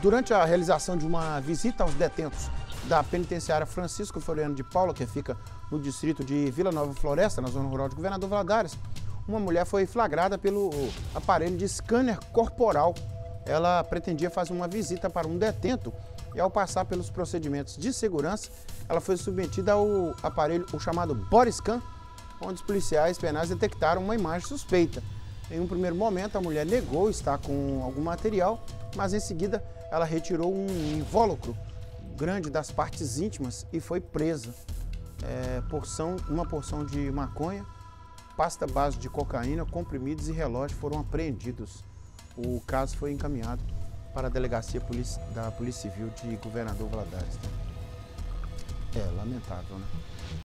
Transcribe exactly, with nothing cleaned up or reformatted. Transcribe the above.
Durante a realização de uma visita aos detentos da penitenciária Francisco Floriano de Paula, que fica no distrito de Vila Nova Floresta, na zona rural de Governador Valadares, uma mulher foi flagrada pelo aparelho de scanner corporal. Ela pretendia fazer uma visita para um detento e, ao passar pelos procedimentos de segurança, ela foi submetida ao aparelho, o chamado body scan, onde os policiais penais detectaram uma imagem suspeita. Em um primeiro momento, a mulher negou estar com algum material, mas em seguida ela retirou um invólucro grande das partes íntimas e foi presa. É, porção, uma porção de maconha, pasta base de cocaína, comprimidos e relógio foram apreendidos. O caso foi encaminhado para a delegacia da Polícia Civil de Governador Valadares. É lamentável, né?